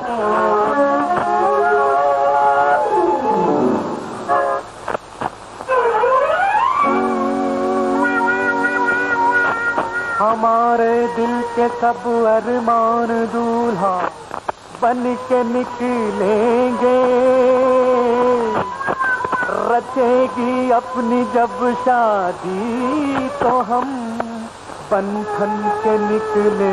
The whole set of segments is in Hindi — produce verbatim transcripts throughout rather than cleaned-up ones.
हमारे दिल के सब अरमान दूल्हा बन के निकलेंगे, रचेगी अपनी जब शादी तो हम बंधन के निकलेंगे।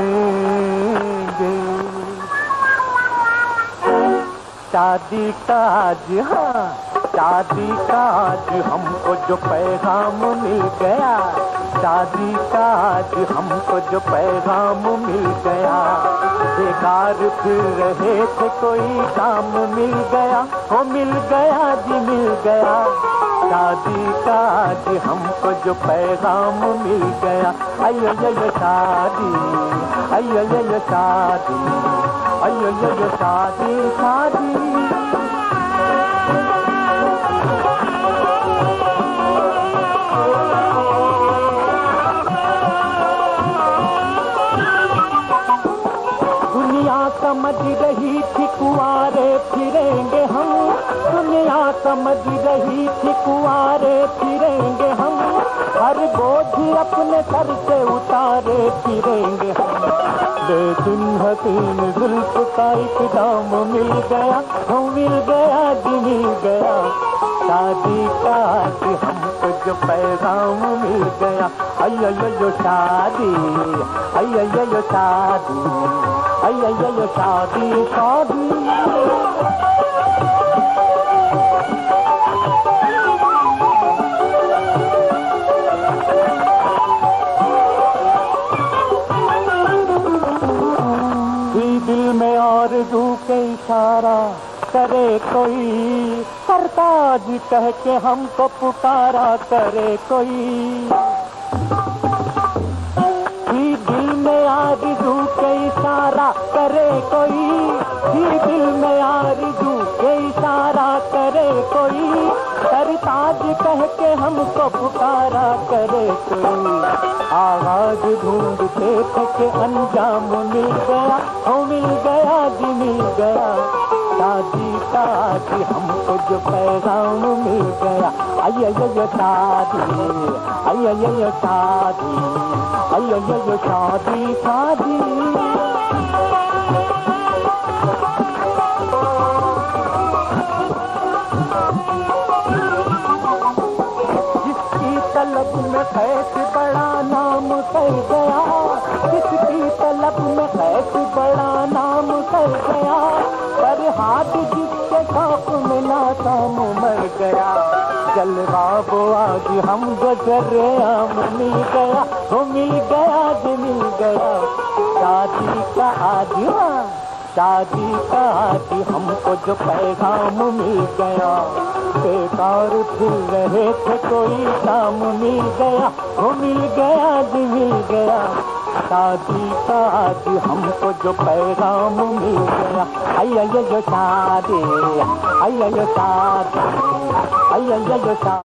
शादी का आज, हाँ शादी का आज हमको जो पैगाम मिल गया, शादी का आज हमको जो पैगाम मिल गया, बेकार फिर रहे थे कोई काम मिल गया, वो मिल गया जी मिल गया। शादी का आज हमको जो पैगाम मिल गया, अयो यो शादी, अयो यो शादी, अयो यो शादी शादी। समझ रही थी कुआरे फिरेंगे हम, दुनिया समझ रही थी कुआरे फिरेंगे हम, हर बोझ अपने सर से उतारे फिरेंगे हम। लेकिन हसीन जुल्फ का एक दाम मिल गया, वो मिल गया जी मिल गया। शादी का आज हमको जो पैगाम मिल गया, अयो यो शादी, अयो यो शादी, अयो यो शादी शादी। दिल में आरज़ू के इशारा करे कोई, सरताज कह के हमको पुकारा करे कोई। दिल में आरज़ू के इशारा करे कोई, दिल में आरज़ू के इशारा करे कोई, सरताज कह के हमको पुकारा करे कोई। आवाज ढूंढते थे कि अंजाम मिल गया, वो मिल गया जी मिल गया। शादी का आज हमको जो पैगाम मिल गया, अयो यो शादी, अयो यो शादी, अयो यो शादी शादी। जिसकी तलब में खैस बड़ा नाम कर गया, जिसकी तलब में खैस बड़ा नाम कर गया, पर हाथ जिसके खौफ में नाकाम मर गया। जलवा वो आज हम गुजरे आम मिल गया, वो मिल गया जी मिल गया। शादी का आज, हाँ शादी का आज हमको जो पैगाम मिल गया, बेकार फिर रहे थे कोई काम मिल गया, वो मिल गया जी मिल गया। शादी का आज हमको जो पैगाम मिल गया, अयो यो शादी, अयो यो शादी, अयो यो शादी।